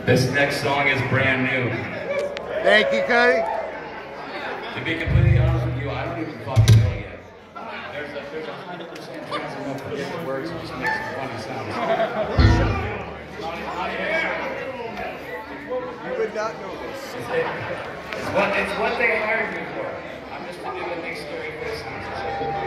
This next song is brand new. Thank you, Cody. To be completely honest with you, I don't even fucking know yet. There's a 100% chance I'm gonna forget the words and just make some funny sounds. You would not know this. It's what they hired me for. I'm just gonna do the next scary voice sounds.